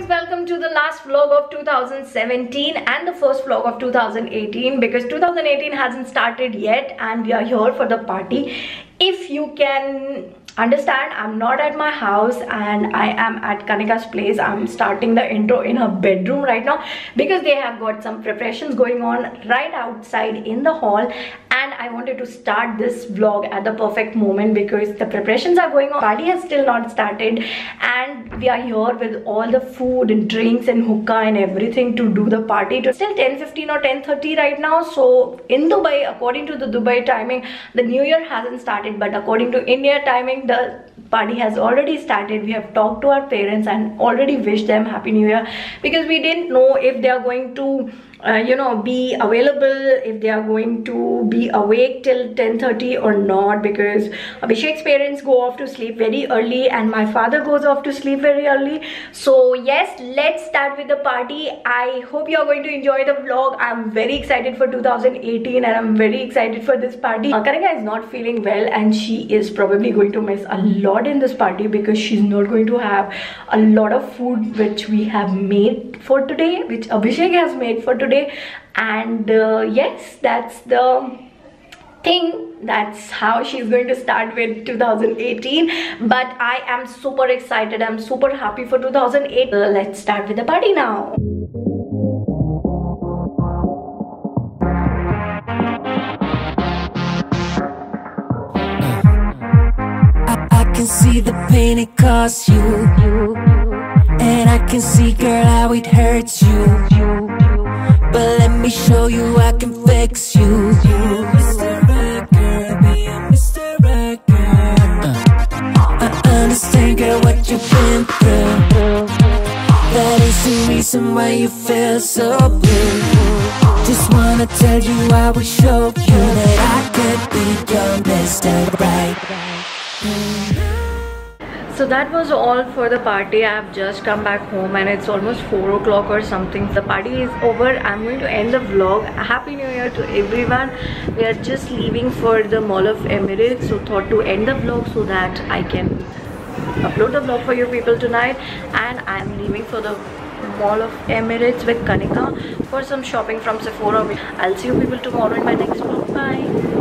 welcome to the last vlog of 2017 and the first vlog of 2018 because 2018 hasn't started yet and we are here for the party. If you can understand, I'm not at my house and I am at Kanika's place. I'm starting the intro in her bedroom right now because they have got some preparations going on right outside in the hall, and I wanted to start this vlog at the perfect moment because the preparations are going on. Party has still not started and we are here with all the food and drinks and hookah and everything to do the party. It's still 10:15 or 10:30 right now. So in Dubai, according to the Dubai timing, the New Year hasn't started, but according to India timing, the party has already started. We have talked to our parents and already wished them Happy New Year because we didn't know if they are going to be available, if they are going to be awake till 10:30 or not, because Abhishek's parents go off to sleep very early and my father goes off to sleep very early. So yes, let's start with the party. I hope you are going to enjoy the vlog. I'm very excited for 2018 and I'm very excited for this party. Kanika is not feeling well and she is probably going to miss a lot in this party because she's not going to have a lot of food which we have made for today, which Abhishek has made for today. And yes, that's the thing. That's how she's going to start with 2018, but I am super excited. I'm super happy for 2008. Let's start with the party now. I can see the pain it costs you, and I can see, girl, how it hurts you. But let me show you I can fix you. Mr. Right Girl, be a Mr. Right Girl. I understand, girl, what you've been through. That is the reason why you feel so blue. Just wanna tell you I will show you that I could be your Mr. Right. So that was all for the party. I have just come back home and it's almost 4 o'clock or something. The party is over. I'm going to end the vlog. Happy New Year to everyone. We are just leaving for the Mall of Emirates, so thought to end the vlog so that I can upload the vlog for you people tonight. And I'm leaving for the Mall of Emirates with Kanika for some shopping from Sephora. I'll see you people tomorrow in my next vlog. Bye.